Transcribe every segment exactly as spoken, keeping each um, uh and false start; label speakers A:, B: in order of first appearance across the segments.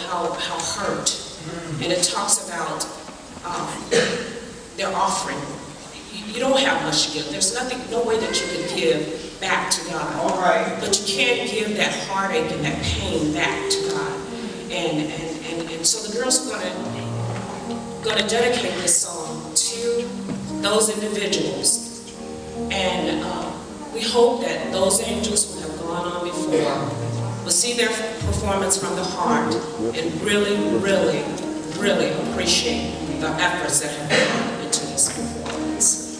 A: how, how hurt. And it talks about um, their offering. You, you don't have much to give. There's nothing, no way that you can give back to God.
B: All right.
A: But you can give that heartache and that pain back to God. And, and, and, and so the girls are gonna, gonna dedicate this song to those individuals. And uh, we hope that those angels who have gone on before will see their performance from the heart and really, really, really appreciate the efforts that have gone into this performance.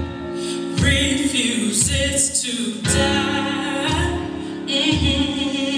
C: Refuses to die. Mm-hmm.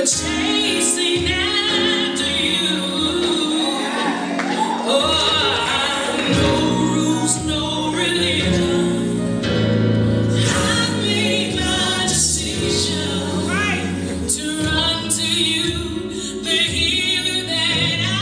A: chasing after you. Oh, no rules, no religion. I've made my decision to run to you, the healer that I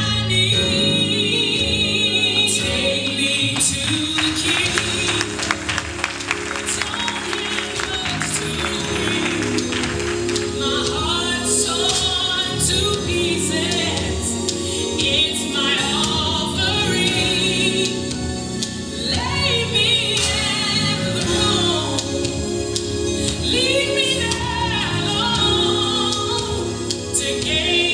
A: need. Take me to the King. Don't get close to me. My heart's torn to pieces. It's my offering. Lay me at the throne. Lead me there alone to gain